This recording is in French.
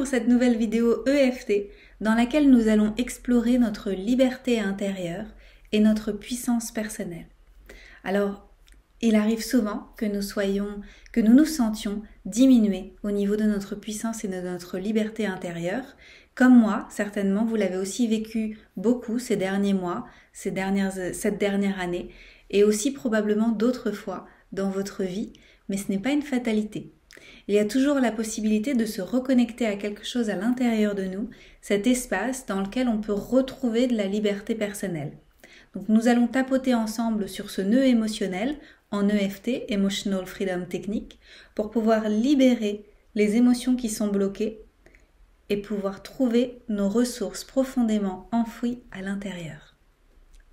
cette nouvelle vidéo EFT dans laquelle nous allons explorer notre liberté intérieure et notre puissance personnelle. Alors, il arrive souvent que nous nous sentions diminués au niveau de notre puissance et de notre liberté intérieure. Comme moi, certainement, vous l'avez aussi vécu beaucoup ces derniers mois, cette dernière année, et aussi probablement d'autres fois dans votre vie, mais ce n'est pas une fatalité. Il y a toujours la possibilité de se reconnecter à quelque chose à l'intérieur de nous, cet espace dans lequel on peut retrouver de la liberté personnelle. Donc nous allons tapoter ensemble sur ce nœud émotionnel en EFT, Emotional Freedom Technique, pour pouvoir libérer les émotions qui sont bloquées et pouvoir trouver nos ressources profondément enfouies à l'intérieur. On y va ?